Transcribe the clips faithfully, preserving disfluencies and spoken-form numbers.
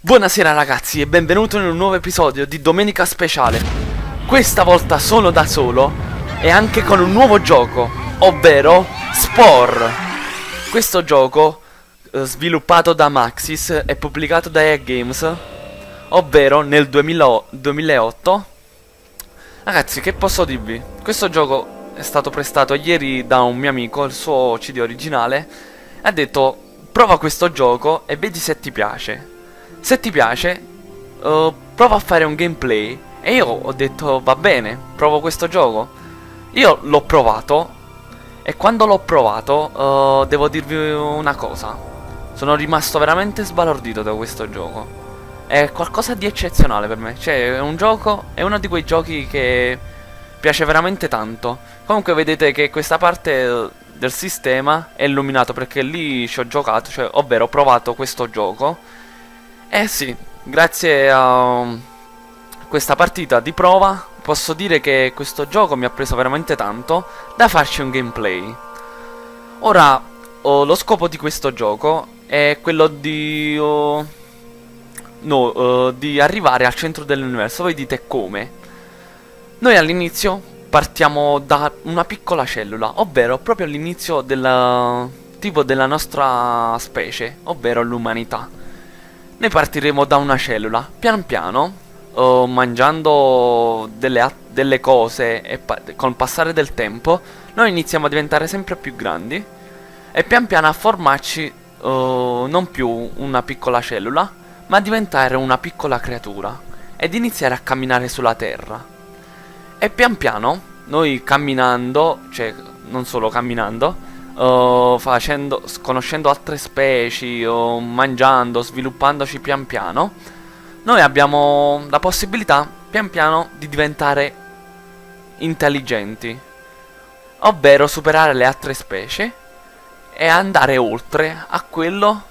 Buonasera ragazzi e benvenuti in un nuovo episodio di Domenica Speciale. Questa volta sono da solo e anche con un nuovo gioco, ovvero Spore. Questo gioco, eh, sviluppato da Maxis e pubblicato da E A Games, ovvero nel duemilaotto. Ragazzi, che posso dirvi? Questo gioco è stato prestato ieri da un mio amico, il suo C D originale, e ha detto: prova questo gioco e vedi se ti piace. Se ti piace, uh, prova a fare un gameplay. E io ho detto: va bene, provo questo gioco. Io l'ho provato e quando l'ho provato, uh, devo dirvi una cosa: sono rimasto veramente sbalordito da questo gioco. È qualcosa di eccezionale per me. Cioè, è un gioco, è uno di quei giochi che piace veramente tanto. Comunque vedete che questa parte del sistema è illuminato perché lì ci ho giocato, cioè, ovvero ho provato questo gioco. Eh sì, grazie a questa partita di prova posso dire che questo gioco mi ha preso veramente tanto da farci un gameplay. Ora, oh, lo scopo di questo gioco è quello di... Oh, no, uh, di arrivare al centro dell'universo. Voi dite come? Noi all'inizio partiamo da una piccola cellula, ovvero proprio all'inizio della... tipo della nostra specie, ovvero l'umanità. Noi partiremo da una cellula, pian piano, uh, mangiando delle, delle cose e pa col passare del tempo, noi iniziamo a diventare sempre più grandi e pian piano a formarci uh, non più una piccola cellula, ma a diventare una piccola creatura ed iniziare a camminare sulla terra. E pian piano, noi camminando, cioè non solo camminando, Uh, facendo, conoscendo altre specie, o mangiando, sviluppandoci pian piano, noi abbiamo la possibilità pian piano di diventare intelligenti, ovvero superare le altre specie e andare oltre a quello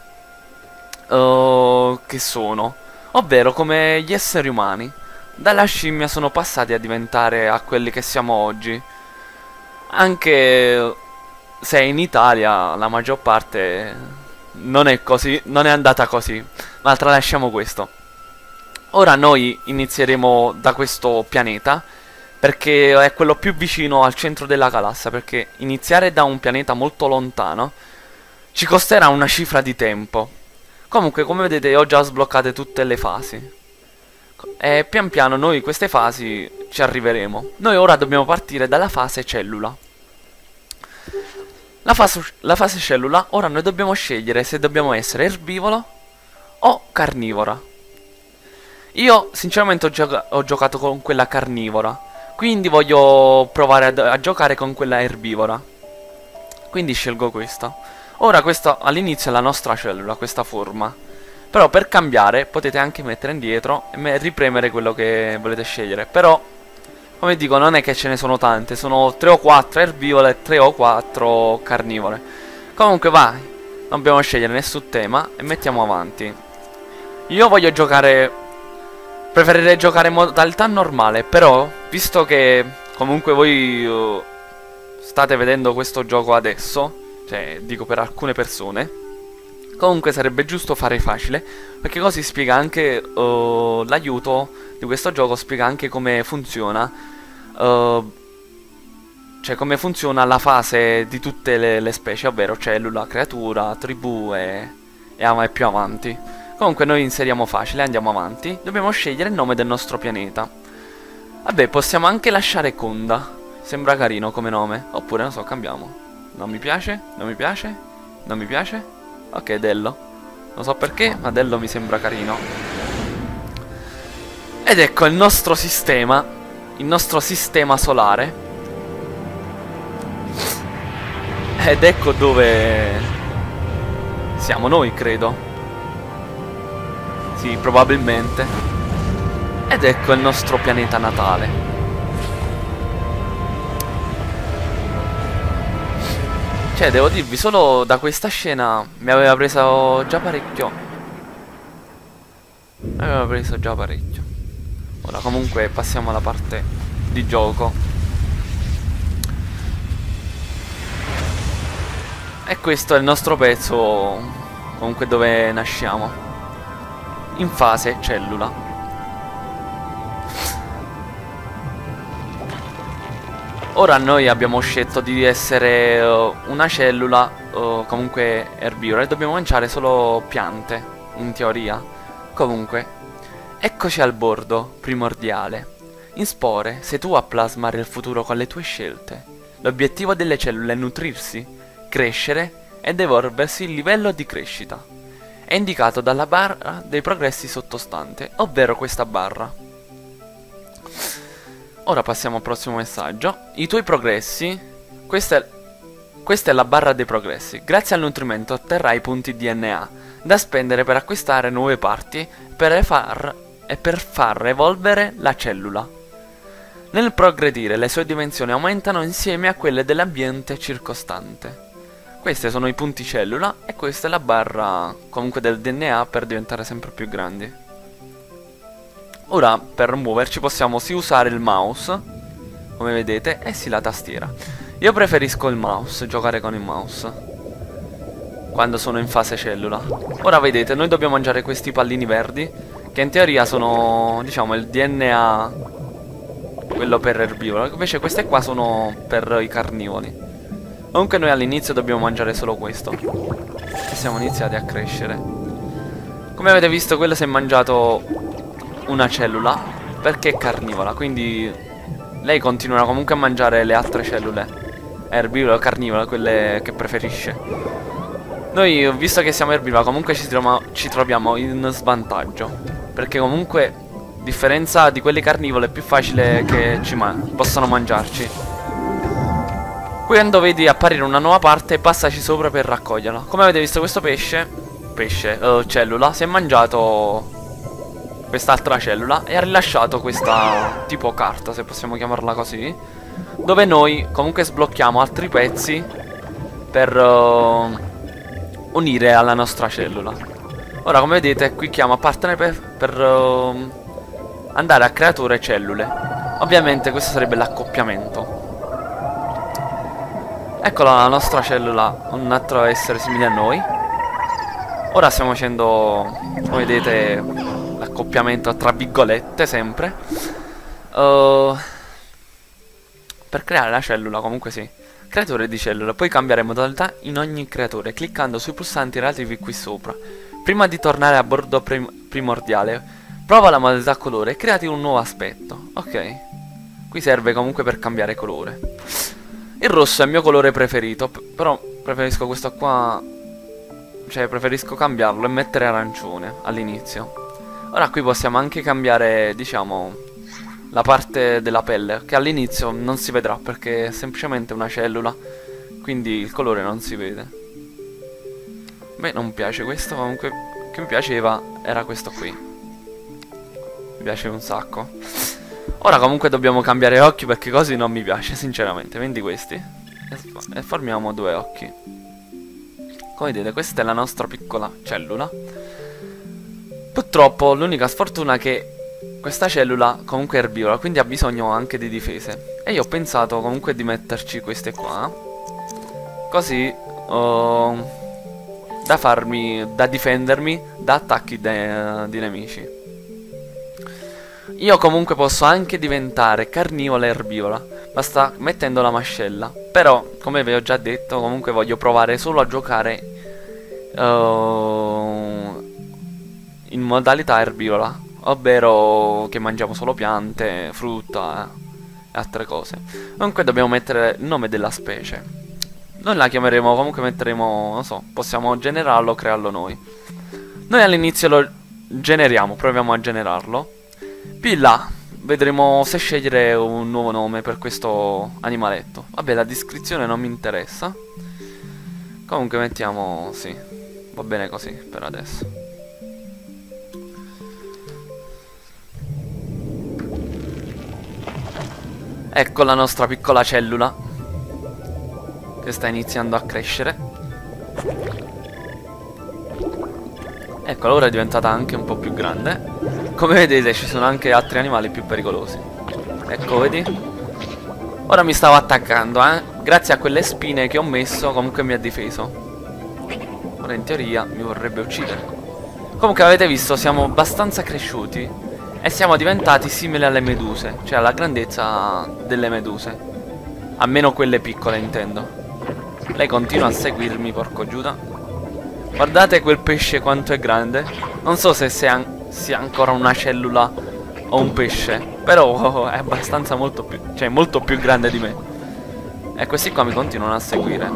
uh, che sono, ovvero come gli esseri umani. Dalla scimmia sono passati a diventare a quelli che siamo oggi, anche se in Italia la maggior parte non è così, non è andata così, ma tralasciamo questo. Ora noi inizieremo da questo pianeta, perché è quello più vicino al centro della galassia, perché iniziare da un pianeta molto lontano ci costerà una cifra di tempo. Comunque, come vedete, ho già sbloccate tutte le fasi e pian piano noi queste fasi ci arriveremo. Noi ora dobbiamo partire dalla fase cellula. La fase, la fase cellula, ora noi dobbiamo scegliere se dobbiamo essere erbivoro o carnivora. Io sinceramente ho, gioca ho giocato con quella carnivora, quindi voglio provare a, a giocare con quella erbivora. Quindi scelgo questa. Ora questa all'inizio è la nostra cellula, questa forma. Però per cambiare potete anche mettere indietro e ripremere quello che volete scegliere. Però, come dico, non è che ce ne sono tante, sono tre o quattro erbivore e tre o quattro carnivore. Comunque vai, non dobbiamo scegliere nessun tema e mettiamo avanti. Io voglio giocare, preferirei giocare in modalità normale, però, visto che comunque voi uh, state vedendo questo gioco adesso, cioè dico per alcune persone, comunque sarebbe giusto fare facile, perché così spiega anche uh, l'aiuto di questo gioco, spiega anche come funziona, uh, cioè come funziona la fase di tutte le, le specie, ovvero cellula, creatura, tribù e, e, e più avanti. Comunque noi inseriamo facile, andiamo avanti, dobbiamo scegliere il nome del nostro pianeta. Vabbè, possiamo anche lasciare Conda, sembra carino come nome, oppure non so, cambiamo. Non mi piace, non mi piace, non mi piace, ok, Dello. Non so perché, ma Dello mi sembra carino. Ed ecco il nostro sistema, il nostro sistema solare. Ed ecco dove siamo noi, credo. Sì, probabilmente. Ed ecco il nostro pianeta natale. Cioè, devo dirvi, solo da questa scena mi aveva preso già parecchio. Mi aveva preso già parecchio. Ora comunque passiamo alla parte di gioco. E questo è il nostro pezzo, comunque dove nasciamo. in fase cellula. Ora noi abbiamo scelto di essere uh, una cellula uh, comunque erbivora e dobbiamo mangiare solo piante, in teoria. Comunque, eccoci al bordo primordiale. In Spore sei tu a plasmare il futuro con le tue scelte. L'obiettivo delle cellule è nutrirsi, crescere ed evolversi il livello di crescita. È indicato dalla barra dei progressi sottostante, ovvero questa barra. Ora passiamo al prossimo messaggio. I tuoi progressi. Questa è, questa è la barra dei progressi. Grazie al nutrimento otterrai punti D N A da spendere per acquistare nuove parti per far, e per far evolvere la cellula. Nel progredire le sue dimensioni aumentano insieme a quelle dell'ambiente circostante. Questi sono i punti cellula e questa è la barra comunque del D N A per diventare sempre più grandi. Ora per muoverci possiamo sì usare il mouse, come vedete, e sì la tastiera. Io preferisco il mouse, giocare con il mouse quando sono in fase cellula. Ora vedete, noi dobbiamo mangiare questi pallini verdi che in teoria sono, diciamo, il D N A, quello per erbivoro. Invece queste qua sono per i carnivori. Comunque noi all'inizio dobbiamo mangiare solo questo e siamo iniziati a crescere. Come avete visto, quello si è mangiato una cellula perché è carnivora, quindi lei continuerà comunque a mangiare le altre cellule erbivore o carnivora, quelle che preferisce. Noi, visto che siamo erbivori, comunque ci troviamo, ci troviamo in svantaggio, perché comunque a differenza di quelli carnivori è più facile che ci ma possano mangiarci. Quando vedi apparire una nuova parte, passaci sopra per raccoglierla. Come avete visto, questo pesce Pesce, uh, cellula, si è mangiato quest'altra cellula e ha rilasciato questa tipo carta, se possiamo chiamarla così, dove noi comunque sblocchiamo altri pezzi per uh, unire alla nostra cellula. Ora, come vedete, qui chiama partner per, per uh, andare a creatore cellule. Ovviamente questo sarebbe l'accoppiamento. Eccola la nostra cellula, un altro essere simile a noi. Ora stiamo facendo, come vedete, l'accoppiamento tra virgolette sempre uh, per creare la cellula. Comunque sì, creatore di cellule. Puoi cambiare modalità in ogni creatore cliccando sui pulsanti relativi qui sopra. Prima di tornare a bordo prim primordiale, prova la modalità colore e creati un nuovo aspetto. Ok, qui serve comunque per cambiare colore. Il rosso è il mio colore preferito, però preferisco questo qua, cioè preferisco cambiarlo e mettere arancione all'inizio. Ora qui possiamo anche cambiare, diciamo, la parte della pelle, che all'inizio non si vedrà perché è semplicemente una cellula, quindi il colore non si vede. Beh, non mi piace questo, comunque che mi piaceva era questo qui. Mi piace un sacco. Ora comunque dobbiamo cambiare occhi perché così non mi piace sinceramente. Quindi questi e, e formiamo due occhi. Come vedete, questa è la nostra piccola cellula. Purtroppo l'unica sfortuna è che questa cellula comunque è erbivora, quindi ha bisogno anche di difese. E io ho pensato comunque di metterci queste qua, così uh, da farmi, da difendermi da attacchi de, di nemici. Io comunque posso anche diventare carnivora e erbivora, basta mettendo la mascella. Però, come vi ho già detto, comunque voglio provare solo a giocare uh, in modalità erbivora, ovvero che mangiamo solo piante, frutta e altre cose. Comunque dobbiamo mettere il nome della specie. Noi la chiameremo, comunque metteremo, non so, possiamo generarlo o crearlo noi. Noi all'inizio lo generiamo, proviamo a generarlo. Più in là vedremo se scegliere un nuovo nome per questo animaletto. Vabbè, la descrizione non mi interessa. Comunque mettiamo, sì, va bene così per adesso. Ecco la nostra piccola cellula che sta iniziando a crescere. Ecco, ora è diventata anche un po' più grande. Come vedete ci sono anche altri animali più pericolosi. Ecco, vedi? Ora mi stavo attaccando, eh. Grazie a quelle spine che ho messo comunque mi ha difeso. Ora in teoria mi vorrebbe uccidere. Comunque avete visto, siamo abbastanza cresciuti e siamo diventati simili alle meduse, cioè alla grandezza delle meduse. Almeno quelle piccole intendo. Lei continua a seguirmi, porco Giuda. Guardate quel pesce quanto è grande. Non so se sia, an sia ancora una cellula o un pesce, però è abbastanza molto più, cioè molto più grande di me. E questi qua mi continuano a seguire.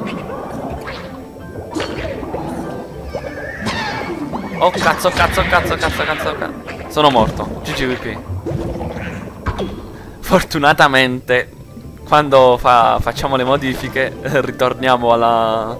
Oh cazzo, cazzo, cazzo, cazzo, cazzo, cazzo. Sono morto. G G V P. Fortunatamente, quando fa facciamo le modifiche, ritorniamo alla...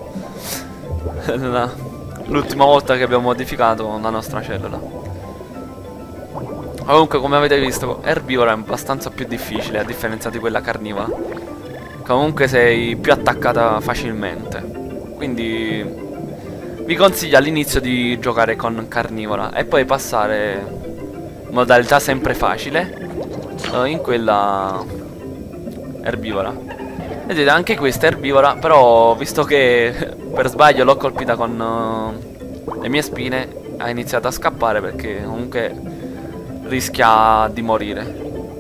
l'ultima volta che abbiamo modificato la nostra cellula. Comunque, come avete visto, erbivora è abbastanza più difficile, a differenza di quella carnivora. Comunque sei più attaccata facilmente. Quindi vi consiglio all'inizio di giocare con carnivora e poi passare in modalità sempre facile uh, in quella erbivora. Vedete, anche questa è erbivora, però visto che per sbaglio l'ho colpita con uh, le mie spine, ha iniziato a scappare perché comunque rischia di morire.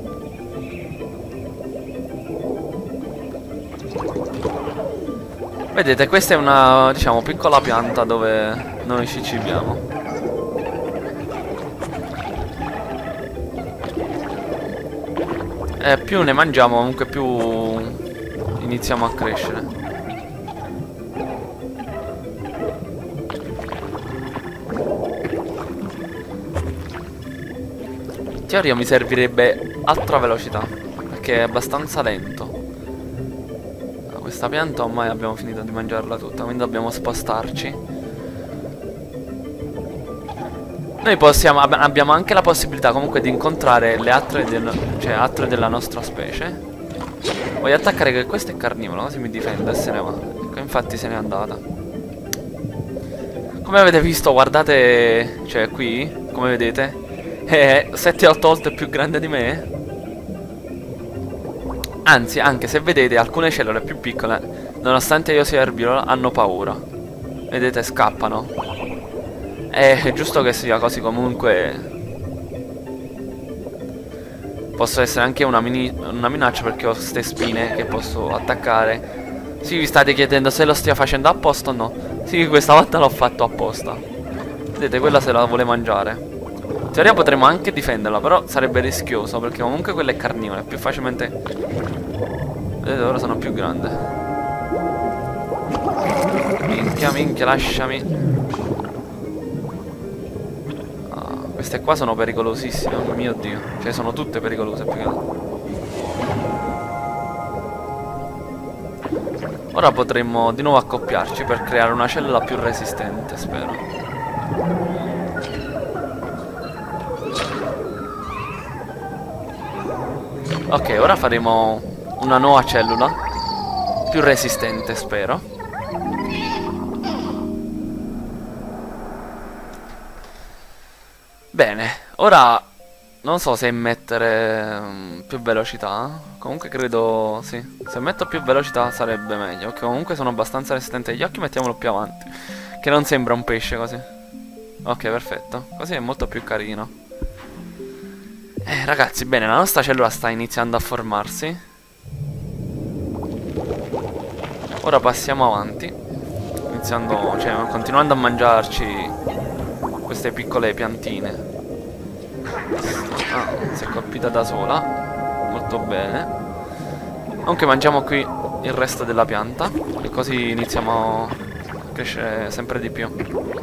Vedete, questa è una, diciamo, piccola pianta dove noi ci cibiamo. E più ne mangiamo, comunque più iniziamo a crescere. In teoria mi servirebbe altra velocità, perché è abbastanza lento. Questa pianta ormai abbiamo finito di mangiarla tutta, quindi dobbiamo spostarci. Noi possiamo, ab abbiamo anche la possibilità comunque di incontrare le altre, del, cioè altre della nostra specie. Voglio attaccare, che questo è carnivoro, così mi difende e se ne va. Ecco, infatti se n'è andata. Come avete visto, guardate, cioè qui, come vedete, è sette otto volte più grande di me. Anzi, anche se vedete, alcune cellule più piccole, nonostante io sia erbivoro, hanno paura. Vedete, scappano. È giusto che sia così, comunque. Posso essere anche una, mini una minaccia, perché ho queste spine che posso attaccare. Sì, vi state chiedendo se lo stia facendo apposta o no. Sì, questa volta l'ho fatto apposta. Vedete, quella se la vuole mangiare. In teoria potremmo anche difenderla, però sarebbe rischioso, perché comunque quella è carnivora, è più facilmente... Vedete, ora sono più grande. Minchia, minchia, lasciami. Ah, queste qua sono pericolosissime, oh mio Dio. Cioè, sono tutte pericolose, più che altro. Ora potremmo di nuovo accoppiarci per creare una cellula più resistente, spero. Ok, ora faremo una nuova cellula più resistente, spero. Bene, ora non so se mettere um, più velocità. Comunque credo, sì, se metto più velocità sarebbe meglio, perché comunque sono abbastanza resistente agli occhi. Mettiamolo più avanti, che non sembra un pesce così. Ok, perfetto, così è molto più carino. Eh, ragazzi, bene, la nostra cellula sta iniziando a formarsi. Ora passiamo avanti, iniziando, cioè, continuando a mangiarci queste piccole piantine. Ah, si è colpita da sola. Molto bene. Anche mangiamo qui il resto della pianta, e così iniziamo a crescere sempre di più.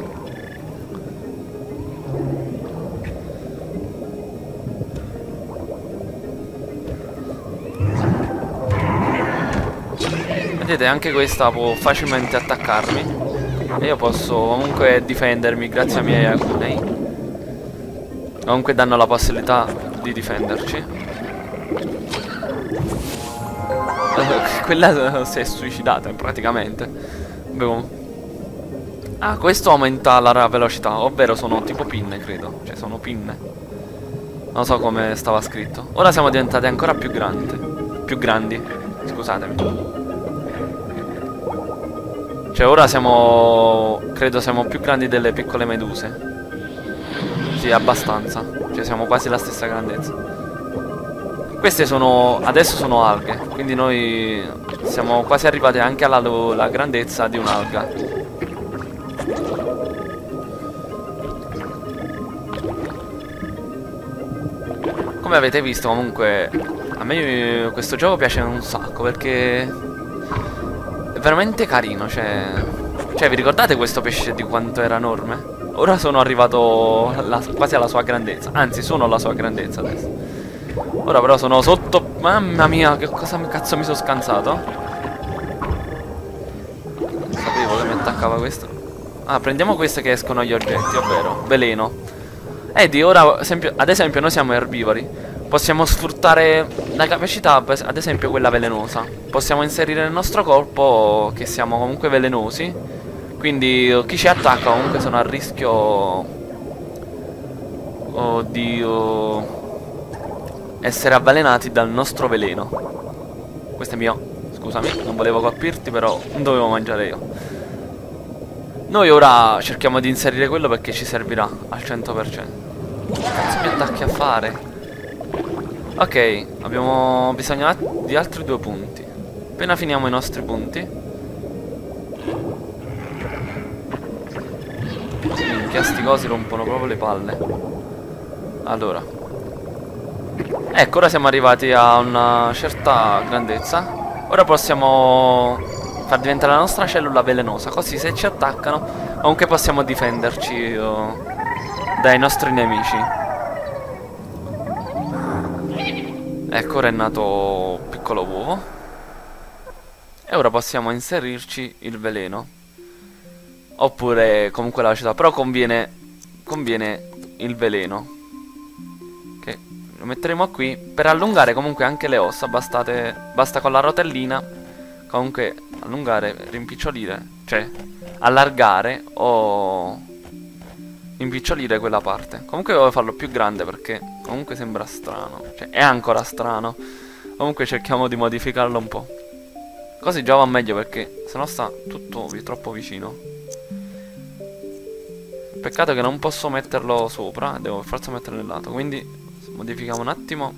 Vedete, anche questa può facilmente attaccarmi e io posso comunque difendermi grazie ai miei akunei. Comunque danno la possibilità di difenderci. Quella si è suicidata praticamente. Bevo. Ah, questo aumenta la velocità, ovvero sono tipo pinne, credo. Cioè sono pinne. Non so come stava scritto. Ora siamo diventati ancora più grandi. Più grandi, scusatemi. Cioè ora siamo, credo siamo più grandi delle piccole meduse. Sì, abbastanza. Cioè siamo quasi la stessa grandezza. Queste sono... adesso sono alghe. Quindi noi siamo quasi arrivati anche alla la grandezza di un'alga. Come avete visto comunque a me questo gioco piace un sacco perché è veramente carino, cioè... Cioè vi ricordate questo pesce di quanto era enorme? Ora sono arrivato alla, quasi alla sua grandezza. Anzi sono alla sua grandezza adesso. Ora però sono sotto... Mamma mia, che cosa cazzo mi sono scansato? Sapevo che mi attaccava questo. Ah, prendiamo queste che escono agli oggetti, ovvero veleno. Edi, ora ad esempio noi siamo erbivori. Possiamo sfruttare la capacità, ad esempio quella velenosa. Possiamo inserire nel nostro corpo che siamo comunque velenosi. Quindi chi ci attacca comunque sono a rischio oh, di oh, essere avvelenati dal nostro veleno. Questo è mio. Scusami, non volevo colpirti, però non dovevo mangiare io. Noi ora cerchiamo di inserire quello perché ci servirà al cento per cento. Che cazzo mi attacchi a fare? Ok, abbiamo bisogno di altri due punti. Appena finiamo i nostri punti. Minchia, sti cosi rompono proprio le palle. Allora. Ecco, ora siamo arrivati a una certa grandezza. Ora possiamo far diventare la nostra cellula velenosa. Così se ci attaccano comunque possiamo difenderci oh, dai nostri nemici. Ecco, ora è nato un piccolo uovo. E ora possiamo inserirci il veleno. Oppure comunque la velocità. Però conviene Conviene il veleno. Che lo metteremo qui. Per allungare comunque anche le ossa bastate, basta con la rotellina comunque allungare, rimpicciolire. Cioè allargare o impicciolire quella parte. Comunque devo farlo più grande perché comunque sembra strano. Cioè è ancora strano. Comunque cerchiamo di modificarlo un po'. Così già va meglio perché sennò sta tutto troppo vicino. Peccato che non posso metterlo sopra. Devo per forza metterlo nel lato. Quindi modifichiamo un attimo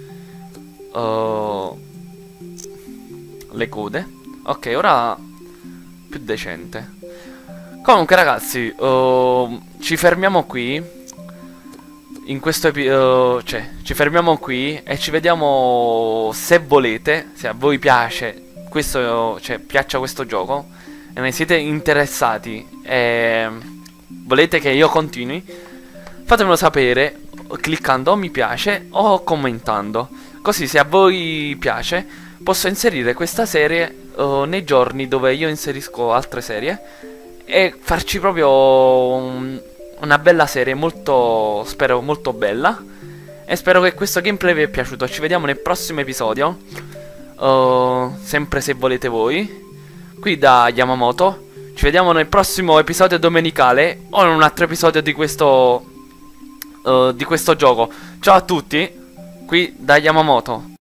uh, le code. Ok, ora più decente. Comunque ragazzi, uh, ci fermiamo qui. In questo episodio, uh, cioè, ci fermiamo qui e ci vediamo se volete, se a voi piace questo, cioè, piaccia questo gioco e ne siete interessati e volete che io continui, fatemelo sapere cliccando o mi piace o commentando. Così se a voi piace posso inserire questa serie uh, nei giorni dove io inserisco altre serie e farci proprio un, una bella serie molto, spero molto bella. E spero che questo gameplay vi è piaciuto. Ci vediamo nel prossimo episodio, uh, sempre se volete voi, qui da Yamamoto. Ci vediamo nel prossimo episodio domenicale o in un altro episodio di questo uh, di questo gioco. Ciao a tutti, qui da Yamamoto.